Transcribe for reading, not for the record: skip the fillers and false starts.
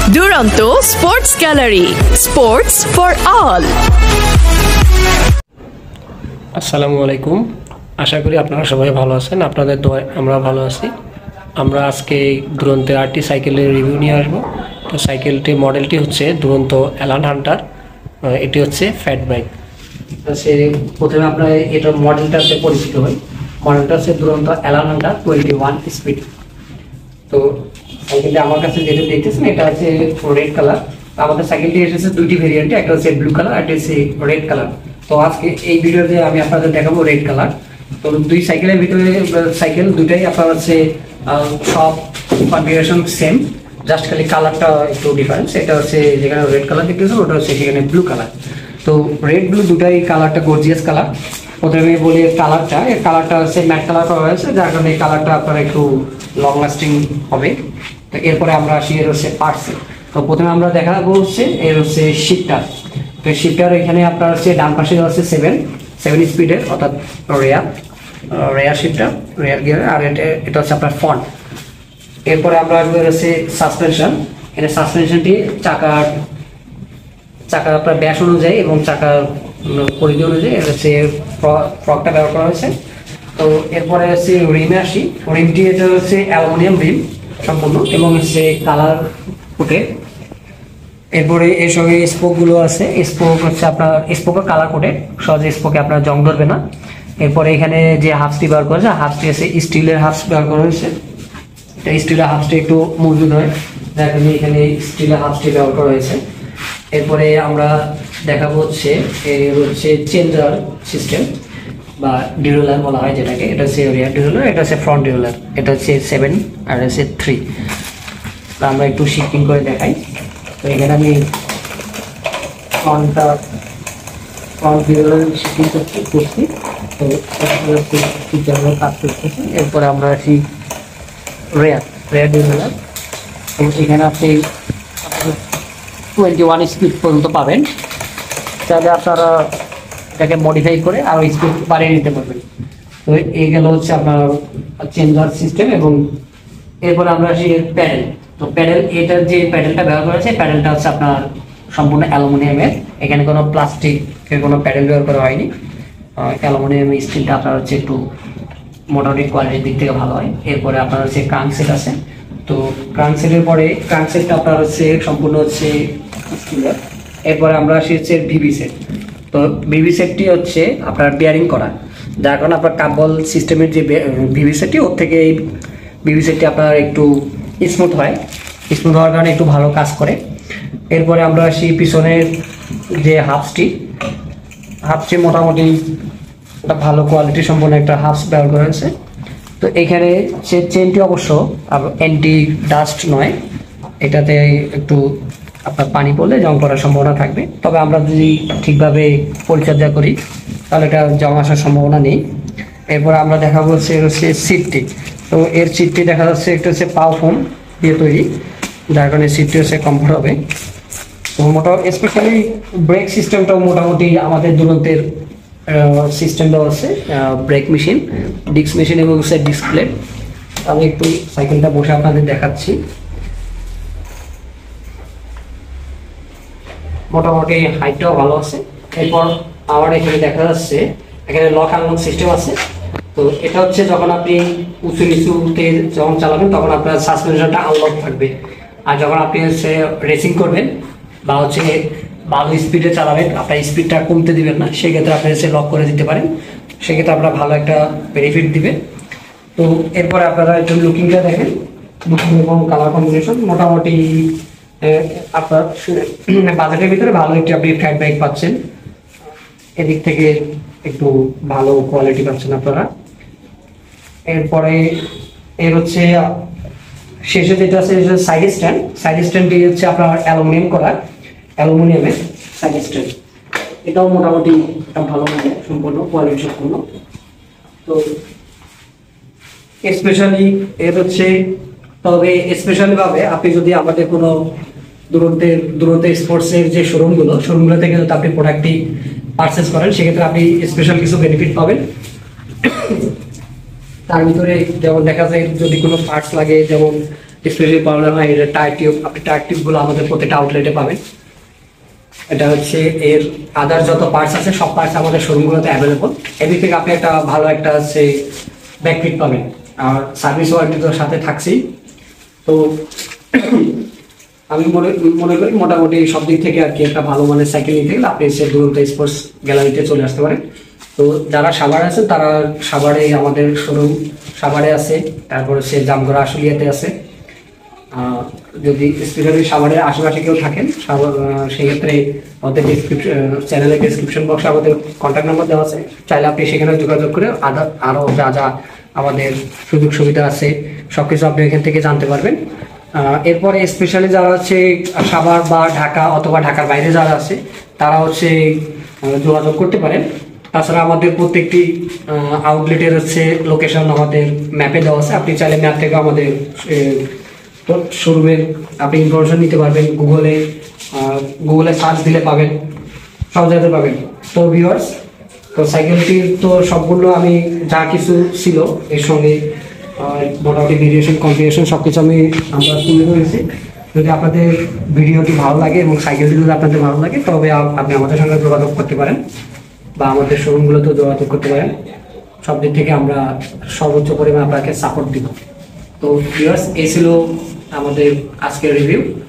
Duranta Sports Gallery, sports for all. আসসালামু আলাইকুম, আশা করি আপনারা সবাই ভালো আছেন। আপনাদের দোয়ায় আমরা ভালো আছি। আমরা আজকে দুরন্তের আরটি সাইকেলের রিভিউ নিয়ে আসবো। তো সাইকেলটি মডেলটি হচ্ছে দুরন্ত অ্যালান হান্টার। এটি হচ্ছে ফ্যাট বাইক। সে প্রথমে আপনার এটার মডেলটাতে পরিচিত হয়। মডেলটা হচ্ছে দুরন্ত অ্যালান হান্টার 21 স্পিড। তো সাইকেলটা আমার কাছে যেটা দেখতেছেন এটা হচ্ছে রেড কালার। আমাদের সাইকেলটি এসেছে দুইটি ভেরিয়েন্টে, একটা হচ্ছে ব্লু কালার, একটা হচ্ছে রেড কালার। তো আজকে এই ভিডিওতে আমি আপনাদের দেখাবো রেড কালার। তো দুই সাইকেলের ভিতরে সাইকেল দুটাই আপনার হচ্ছে সব কনফিগারেশন সেম, জাস্ট খালি কালারটা একটু ডিফারেন্স। এটা হচ্ছে যেখানে রেড কালার দেখতেছেন ওটা হচ্ছে সেখানে ব্লু কালার। তো রেড ব্লু দুটাই কালারটা গর্জিয়াস কালার। প্রথমে বলি কালারটা, এর কালারটা হচ্ছে ম্যাট কালার করা হয়েছে, যার কারণে এই কালারটা আপনার একটু লং লাস্টিং হবে। তো এরপরে আমরা আসি এর হচ্ছে পার্টসে। তো প্রথমে আমরা দেখাবো হচ্ছে এর হচ্ছে শিফটার। তো শিফটার এখানে আপনার হচ্ছে ডান পাশে হচ্ছে সেভেন স্পিডের, অর্থাৎ রেয়ার শিফটার, রেয়ার গিয়ার। আর এটা হচ্ছে আপনার ফ্রন্ট। এরপরে আমরা আসবো হচ্ছে সাসপেনশন। এটা সাসপেনশনটি চাকার আপনার ব্যাস অনুযায়ী এবং চাকার পরিধি অনুযায়ী হচ্ছে ফ্রকটা ব্যবহার করা হয়েছে। তো এরপরে হচ্ছে রিমে আসি। রিমটি এটা হচ্ছে অ্যালুমিনিয়াম রিম সম্পূর্ণ এবং হচ্ছে কালার কোটে। এরপরে এর সঙ্গে স্পোকগুলো আছে, স্পোক হচ্ছে আপনার স্পোকের কালার কোটে, সহজে স্পোকে আপনার জং ধরবে না। এরপরে এখানে যে হাফসটি ব্যবহার করা হয়েছে, হাফসটি আছে স্টিলের হাফস ব্যবহার করা হয়েছে। এটা স্টিলের হাফসটি একটু মজবুত হয়, যার কারণে এখানে স্টিলের হাফসটি ব্যবহার করা হয়েছে। এরপরে আমরা দেখাবো হচ্ছে চেঞ্জার সিস্টেম বা ডিউলার বলা হয় যেটাকে। এটা হচ্ছে রিয়ার ডিউলার, এটা হচ্ছে ফ্রন্ট ডিউলার। এটা হচ্ছে 7 আর হচ্ছে 3। আমরা একটু শিফটিং করে দেখাই। তো এখানে আমি ফ্রন্ট ডিউলার শিফটিং করছি। তো কাজ করতেছি। এরপরে আমরা আসি রেয়ার ডিউলার। এখানে আপনি 21 স্পিড পর্যন্ত পাবেন। তাহলে আপনারা এটাকে মডিফাই করে আরও স্পিড বাড়িয়ে নিতে পারবেন। তো এই গেল হচ্ছে আপনার চেঞ্জার সিস্টেম। এবং এরপরে আমরা আসি প্যাডেল। তো প্যাডেল, এটার যে প্যাডেলটা ব্যবহার করা হয়েছে, প্যাডেলটা হচ্ছে আপনার সম্পূর্ণ অ্যালুমিনিয়ামের। এখানে কোনো প্লাস্টিকের কোনো প্যাডেল ব্যবহার করা হয়নি। অ্যালুমিনিয়াম স্টিলটা আপনার হচ্ছে একটু মোটামুটি কোয়ালিটির দিক থেকে ভালো হয়। এরপরে আপনার হচ্ছে ক্রাঙ্কসেট আছে। তো ক্রাঙ্কসেটটা আপনার হচ্ছে সম্পূর্ণ হচ্ছে স্টিলের। এরপরে আমরা আসি হচ্ছে ভিভি সেট। তো ভিভি সেটটি হচ্ছে আপনার বিয়ারিং করা, যার কারণে আপনার কাবল সিস্টেমের যে ভিভি সেটটি, ওর থেকে এই ভিভি সেটটি আপনার একটু স্মুথ হওয়ার কারণে একটু ভালো কাজ করে। এরপরে আমরা আসি পিছনের যে হাফসটি মোটামুটি একটা ভালো কোয়ালিটি সম্পন্ন একটা হাফস ব্যবহার করা হয়েছে। তো এখানে চেনটি অবশ্য অ্যান্টি ডাস্ট নয়, এটাতে একটু আপনার পানি পড়লে জং পড়ার সম্ভাবনা থাকবে। তবে আমরা যদি ঠিকভাবে পরিচর্যা করি তাহলে এটা জং আসার সম্ভাবনা নেই। এরপর আমরা দেখাবো হচ্ছে সিটটি। তো এর সিটটি দেখা যাচ্ছে একটা হচ্ছে পাও ফোম দিয়ে তৈরি, যার কারণে সিটটি হচ্ছে কমফোর্ট হবে। তো স্পেশালি ব্রেক সিস্টেমটাও মোটামুটি আমাদের দুরন্তের সিস্টেম দেওয়া আছে, ব্রেক মেশিন, ডিস্ক মেশিন এবং ডিস্ক প্লেট। আমি একটু সাইকেলটা বসে আপনাদের দেখাচ্ছি। মোটামুটি হাইটটাও ভালো আছে। এরপর আমার এখানে দেখা যাচ্ছে এখানে লক আনলক সিস্টেম আছে। তো এটা হচ্ছে যখন আপনি উঁচু নিচুতে যখন চালাবেন তখন আপনার সাসপেনশনটা আনলক থাকবে। আর যখন আপনি হচ্ছে রেসিং করবেন বা হচ্ছে ভালো স্পিডে চালাবেন, আপনার স্পিডটা কমতে দিবেন না, সেক্ষেত্রে আপনি হচ্ছে লক করে দিতে পারেন। সেক্ষেত্রে আপনার ভালো একটা বেনিফিট দিবে। তো এরপরে আপনারা একটু লুকিংটা দেখেন, লুকিং এবং কালার কম্বিনেশন মোটামুটি আপনার বাজেটের ভিতরে ভালো একটি আপনি ফ্যাট বাইক পাচ্ছেন। এদিক থেকে একটু ভালো কোয়ালিটি পাচ্ছেন আপনারা। এরপরে এর হচ্ছে শেষে যেটা আছে সাইড স্ট্যান্ডটি হচ্ছে আপনার অ্যালুমিনিয়ামের সাইড স্ট্যান্ড। এটাও মোটামুটি একটা ভালো মানে সম্পূর্ণ কোয়ালিটি সম্পূর্ণ। তো স্পেশালি ভাবে আপনি যদি আমাদের কোনো দুরন্ত স্পোর্টসের যে শোরুমগুলো থেকে যদি আপনি প্রোডাক্টটি পারচেস করেন, সেক্ষেত্রে আপনি স্পেশাল কিছু বেনিফিট পাবেন। তার ভিতরে যেমন দেখা যায় যদি কোনো পার্টস লাগে, যেমন স্পেশালি প্রবলেম হয় এটা টায়ার টিউব। আপনি টায়ার টিউবগুলো আমাদের প্রত্যেকটা আউটলেটে পাবেন। এটা হচ্ছে এর আদার যত পার্টস আছে সব পার্টস আমাদের শোরুমগুলোতে অ্যাভেলেবল। এদিক থেকে আপনি একটা ভালো একটা হচ্ছে ব্যাকফিট পাবেন, আর সার্ভিস ওয়ারেন্টি তো সাথে থাকছেই। তো আমি মনে করি মোটামুটি সব দিক থেকে আর কি একটা ভালো মানের সাইকেল নিতে গেলে আপনি এসে দুরন্ত স্পোর্টস গ্যালারিতে চলে আসতে পারেন। তো যারা সাভারে আছেন তারা সাভারে আমাদের শোরুম সাভারে আছে, তারপরে সে জামগড়া আশুলিয়াতে আছে। যদি স্পেশালি সাভারের আশেপাশে কেউ থাকেন সেক্ষেত্রে আমাদের চ্যানেলের ডিসক্রিপশন বক্সে আমাদের কন্ট্যাক্ট নাম্বার দেওয়া আছে, চাইলে আপনি সেখানে যোগাযোগ করে আরও যা যা আমাদের সুযোগ সুবিধা আছে সব কিছু আপনি এখান থেকে জানতে পারবেন। এরপরে স্পেশালি যারা হচ্ছে সাভার বা ঢাকা অথবা ঢাকার বাইরে যারা আছে তারা হচ্ছে যোগাযোগ করতে পারেন। তাছাড়া আমাদের প্রত্যেকটি আউটলেটের হচ্ছে লোকেশন আমাদের ম্যাপে দেওয়া আছে, আপনি চাইলে ম্যাপ থেকে আমাদের শোরুমের আপনি ইনফরমেশন নিতে পারবেন। গুগলে সার্চ দিলে পাবেন, সব জায়গাতে পাবেন। তো ভিউয়ার্স, তো সাইকেলটির তো সবগুলো আমি যা কিছু ছিল এর সঙ্গে মোটামুটি ভেরিয়েশন কনফিগারেশন সব কিছু আমরা তুলে ধরেছি। যদি আপনাদের ভিডিওটি ভালো লাগে এবং সাইকেলটি যদি আপনাদের ভালো লাগে তবে আপনি আমাদের সঙ্গে যোগাযোগ করতে পারেন বা আমাদের শোরুমগুলোতেও যোগাযোগ করতে পারেন। সব দিক থেকে আমরা সর্বোচ্চ পরিমাণে আপনাকে সাপোর্ট দিব। তো ভিউয়ার্স, এই ছিল আমাদের আজকের রিভিউ।